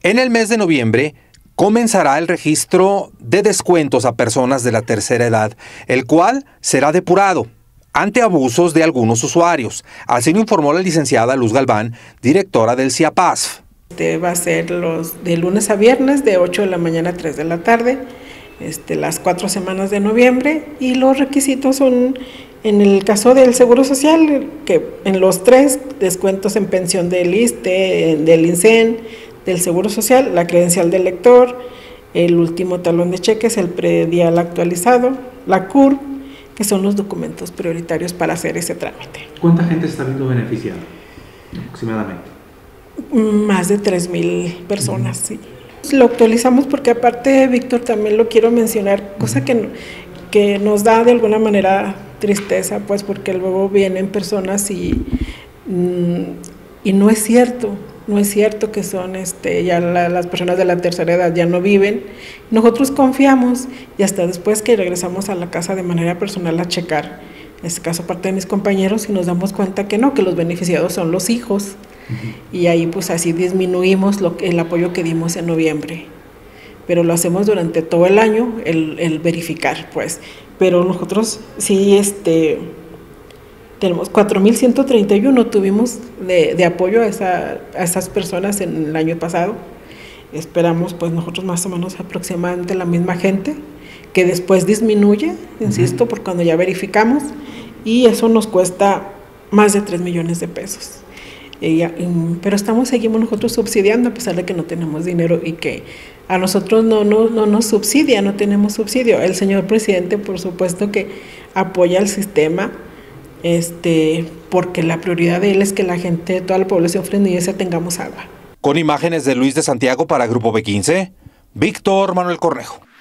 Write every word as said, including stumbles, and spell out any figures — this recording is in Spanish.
En el mes de noviembre comenzará el registro de descuentos a personas de la tercera edad, el cual será depurado ante abusos de algunos usuarios. Así lo informó la licenciada Luz Galván, directora del CIAPASF. Este va a ser los de lunes a viernes de ocho de la mañana a tres de la tarde, este, las cuatro semanas de noviembre, y los requisitos son, en el caso del Seguro Social, que en los tres descuentos en pensión del ISSSTE, del INSEN, del Seguro Social, la credencial del lector, el último talón de cheques, el predial actualizado, la C U R, que son los documentos prioritarios para hacer ese trámite. ¿Cuánta gente está viendo beneficiada aproximadamente? Más de tres mil personas, sí. Lo actualizamos porque aparte, Víctor, también lo quiero mencionar, cosa que, que nos da de alguna manera tristeza, pues porque luego vienen personas y, y no es cierto. No es cierto que son este, ya la, las personas de la tercera edad ya no viven. Nosotros confiamos y hasta después que regresamos a la casa de manera personal a checar, en este caso parte de mis compañeros, y nos damos cuenta que no, que los beneficiados son los hijos. Uh-huh. Y ahí pues así disminuimos lo, el apoyo que dimos en noviembre. Pero lo hacemos durante todo el año, el, el verificar, pues. Pero nosotros sí, este... tenemos cuatro mil ciento treinta y uno tuvimos de, de apoyo a, esa, a esas personas en el año pasado. Esperamos pues nosotros más o menos aproximadamente la misma gente, que después disminuye, insisto, por cuando ya verificamos, y eso nos cuesta más de tres millones de pesos. Y ya, y, pero estamos, seguimos nosotros subsidiando a pesar de que no tenemos dinero y que a nosotros no, no, no nos subsidia, no tenemos subsidio. El señor presidente, por supuesto que apoya el sistema, Este, porque la prioridad de él es que la gente, toda la población fresnillense tengamos agua. Con imágenes de Luis de Santiago para Grupo B quince, Víctor Manuel Cornejo.